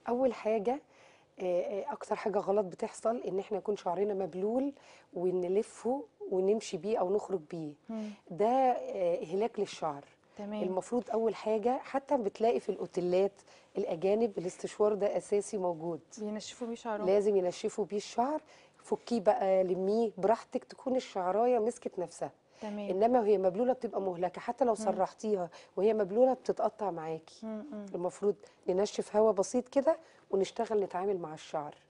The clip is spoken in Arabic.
اول حاجه، اكتر حاجه غلط بتحصل ان احنا يكون شعرنا مبلول ونلفه ونمشي بيه او نخرج بيه. ده هلاك للشعر. تمام. المفروض اول حاجه، حتى بتلاقي في الاوتيلات الاجانب الاستشوار ده اساسي موجود، بينشفوا بيه شعرهم. لازم ينشفوا بيه الشعر. فكيه بقى، لميه براحتك، تكون الشعرايه مسكت نفسها. تمام. انما وهي مبلوله بتبقى مهلكه، حتى لو مم. سرحتيها وهي مبلوله بتتقطع معاكي. مم. المفروض ننشف هوا بسيط كده ونشتغل نتعامل مع الشعر.